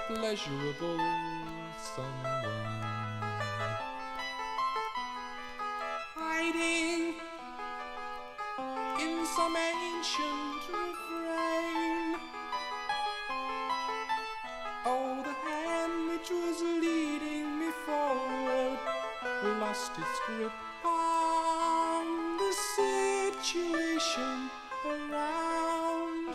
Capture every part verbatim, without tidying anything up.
pleasurable someone, hiding in some ancient refrain. Oh, the hand which was leading me forward lost its grip on the situation around,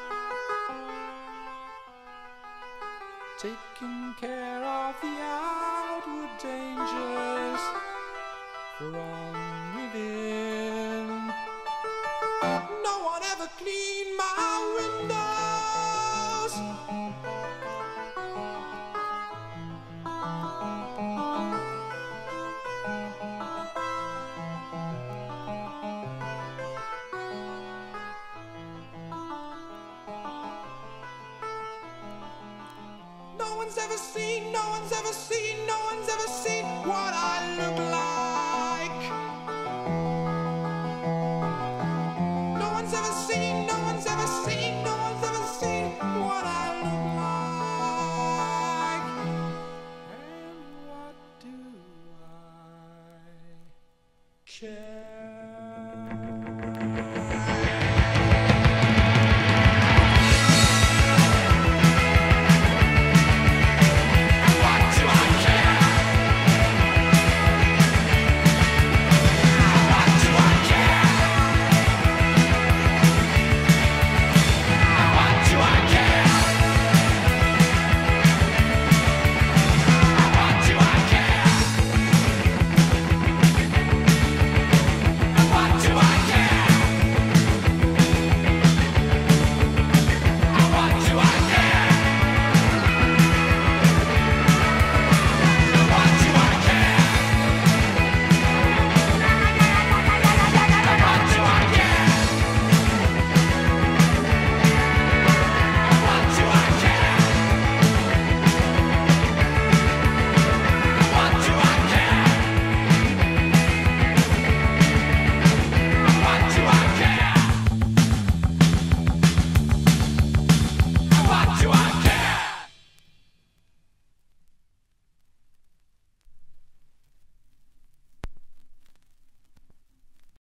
taking care of the outward dangers, from within. No one ever cleaned my windows. No one's ever seen, no one's ever seen, no one's ever seen what I look like.